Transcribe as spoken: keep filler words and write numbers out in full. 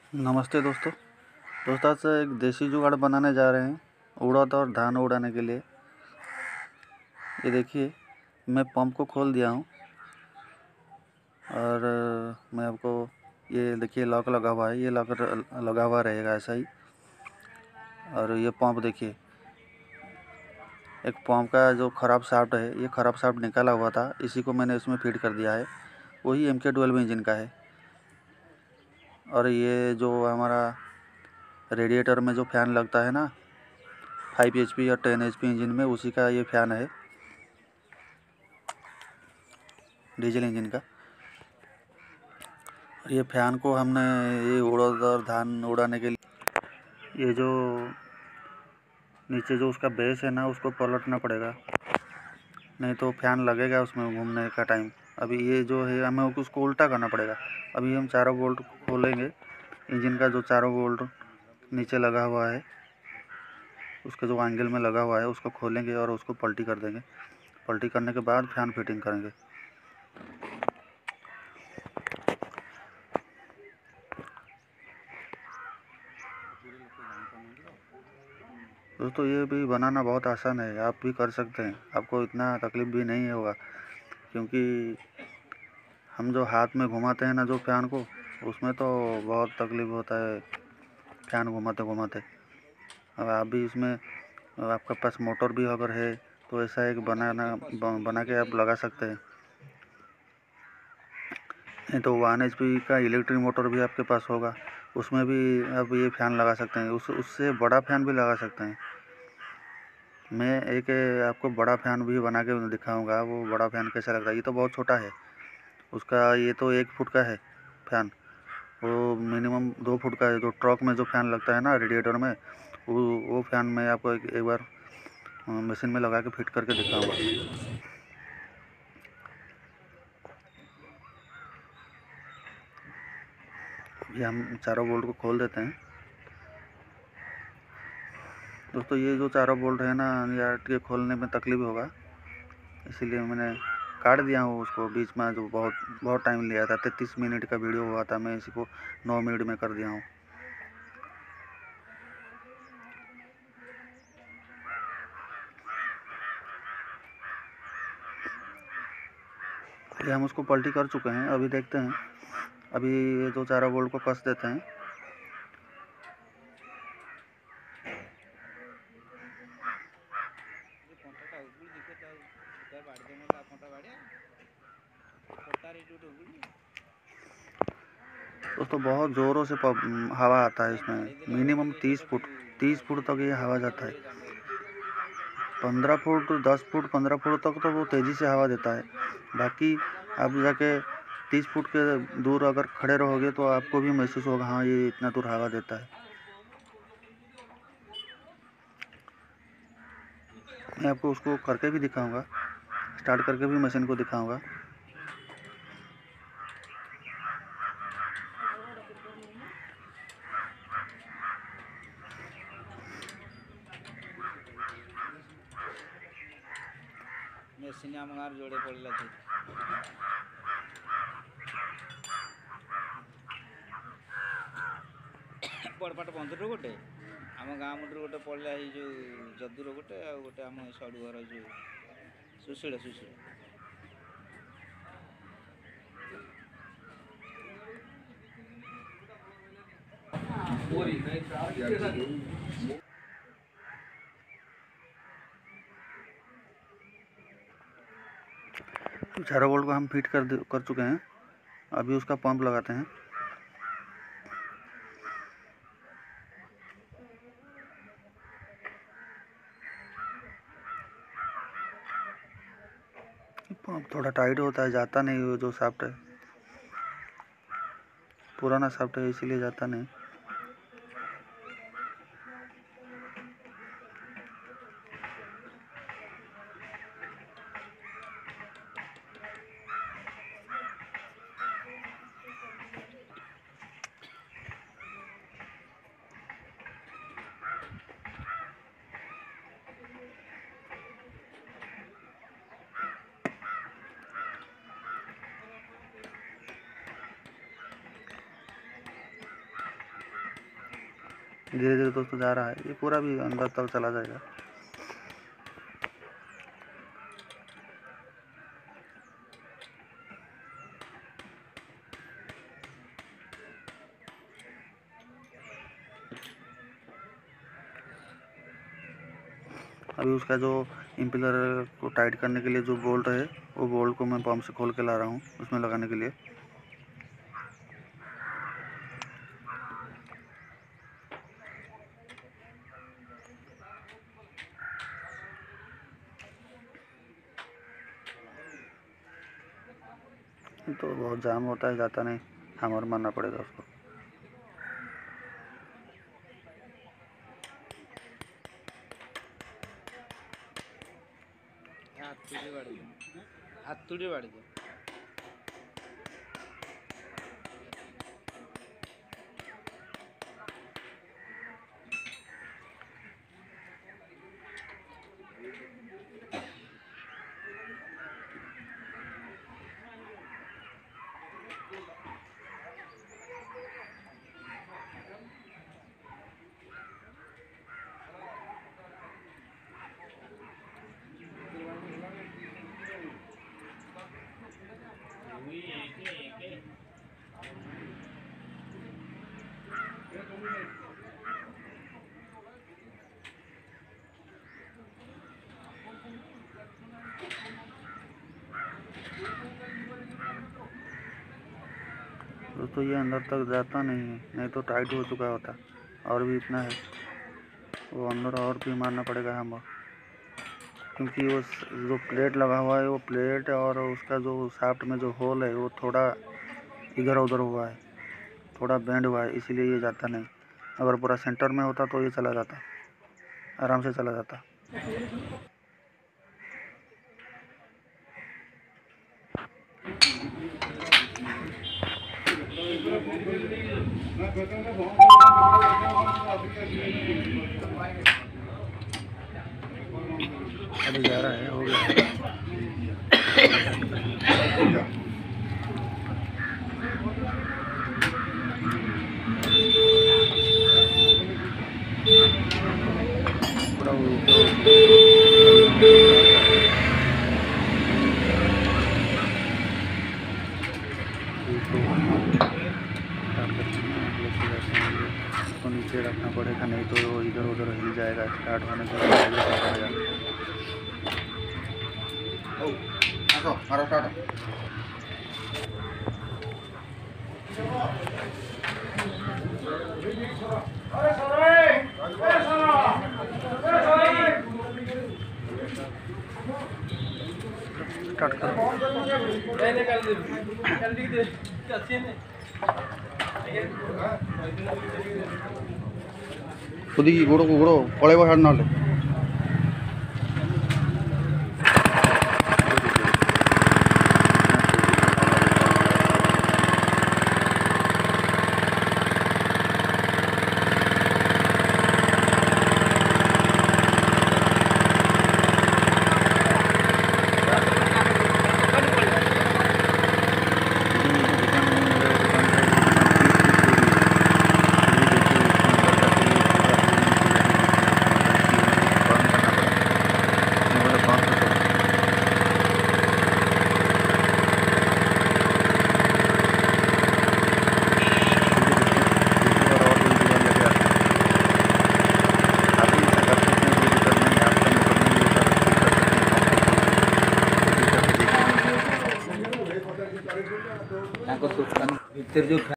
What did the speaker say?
नमस्ते दोस्तों। दोस्तों आज एक देसी जुगाड़ बनाने जा रहे हैं उड़द और धान उड़ाने के लिए। ये देखिए, मैं पंप को खोल दिया हूँ और मैं आपको ये देखिए लॉक लगा हुआ है, ये लॉक लगा हुआ रहेगा ऐसा ही। और ये पंप देखिए, एक पंप का जो ख़राब शाफ्ट है, ये ख़राब शाफ्ट निकाला हुआ था, इसी को मैंने इसमें फिट कर दिया है। वही एम के ट्वेल्व इंजन का है। और ये जो हमारा रेडिएटर में जो फ़ैन लगता है ना, फाइव एच पी और टेन एच पी इंजन में, उसी का ये फ़ैन है, डीजल इंजन का। ये फ़ैन को हमने ये उड़द और धान उड़ाने के लिए, ये जो नीचे जो उसका बेस है ना, उसको पलटना पड़ेगा, नहीं तो फ़ैन लगेगा उसमें घूमने का टाइम। अभी ये जो है हमें उसको उल्टा करना पड़ेगा। अभी हम चारों बोल्ट खोलेंगे, इंजन का जो चारों बोल्ट नीचे लगा हुआ है, उसका जो एंगल में लगा हुआ है, उसको खोलेंगे और उसको पलटी कर देंगे। पलटी करने के बाद फ़ैन फिटिंग करेंगे। दोस्तों ये भी बनाना बहुत आसान है, आप भी कर सकते हैं, आपको इतना तकलीफ़ भी नहीं होगा। क्योंकि हम जो हाथ में घुमाते हैं ना जो फ़ैन को, उसमें तो बहुत तकलीफ़ होता है फ़ैन घुमाते घुमाते। अब आप भी इसमें, आपके पास मोटर भी अगर है तो ऐसा एक बनाना बना के आप लगा सकते हैं। नहीं तो वन एच पी का इलेक्ट्रिक मोटर भी आपके पास होगा, उसमें भी आप ये फ़ैन लगा सकते हैं। उस उससे बड़ा फ़ैन भी लगा सकते हैं। मैं एक आपको बड़ा फ़ैन भी बना के दिखाऊंगा, वो बड़ा फ़ैन कैसा लगता है। ये तो बहुत छोटा है, उसका ये तो एक फुट का है फ़ैन। वो मिनिमम दो फुट का है। जो ट्रक में जो फ़ैन लगता है ना रेडिएटर में, वो वो फ़ैन मैं आपको एक, एक बार मशीन में लगा के फिट करके दिखाऊंगा। ये हम चारों बोल्ट को खोल देते हैं। दोस्तों ये जो चारों बोल्ट है ना, यार के खोलने में तकलीफ होगा, इसीलिए मैंने काट दिया हूँ उसको बीच में। जो बहुत बहुत टाइम लिया था, तैंतीस मिनट का वीडियो हुआ था, मैं इसी को नौ मिनट में कर दिया हूँ। ये हम उसको पलटी कर चुके हैं। अभी देखते हैं, अभी ये दो चारों बोल्ट को कस देते हैं। दोस्तों बहुत ज़ोरों से हवा आता है इसमें, मिनिमम तीस फुट तीस फुट तक ये हवा जाता है। पंद्रह फुट दस फुट पंद्रह फुट तक तो वो तेज़ी से हवा देता है। बाकी आप जाके तीस फुट के दूर अगर खड़े रहोगे तो आपको भी महसूस होगा, हाँ ये इतना दूर हवा देता है। मैं आपको उसको करके भी दिखाऊंगा, स्टार्ट करके भी मशीन को दिखाऊंगा। मेसिन आम गाँव जोड़े पड़ा थी बड़पाट बंधुर गोटे आम गाँ मुंडर गोटे पड़ा जो जदूर गोटे आ गोटे आम सड़ू घर जो सुशील सुशील चारों बोल्ट को हम फिट कर कर चुके हैं। अभी उसका पंप लगाते हैं। पंप थोड़ा टाइट होता है, जाता नहीं। वो जो शाफ्ट है पुराना शाफ्ट है, इसीलिए जाता नहीं। धीरे धीरे दोस्तों जा रहा है, ये पूरा भी अंदर तक चला जाएगा। अभी उसका जो इम्पेलर को टाइट करने के लिए जो बोल्ट है, वो बोल्ट को मैं पंप से खोल के ला रहा हूँ उसमें लगाने के लिए। तो बहुत जाम होता है, जाता नहीं, हैमर मारना पड़ेगा उसको। हाथुड़ी बाड़ दो, हाथुड़ी बाड़ दो। दोस्तों ये अंदर तक जाता नहीं है, नहीं तो टाइट हो चुका होता। और भी इतना है, वो अंदर और भी मारना पड़ेगा हैमर, क्योंकि वो जो प्लेट लगा हुआ है, वो प्लेट और उसका जो शाफ्ट में जो होल है वो थोड़ा इधर उधर हुआ है, थोड़ा बेंड हुआ है, इसीलिए ये जाता नहीं। अगर पूरा सेंटर में होता तो ये चला जाता, आराम से चला जाता। अभी जा रहा है, हो गया। पूरा उसको नीचे रखना पड़ेगा, नहीं तो वो इधर उधर हिल जाएगा, स्टार्ट होने के बाद पड़ेगा। मारो स्टार्ट। स्टार्ट करो। खुद ही गोड़ो को गोड़ो पड़ेगा हाथ ना ले। ତାଙ୍କ ଭିତରେ ଯୋଉ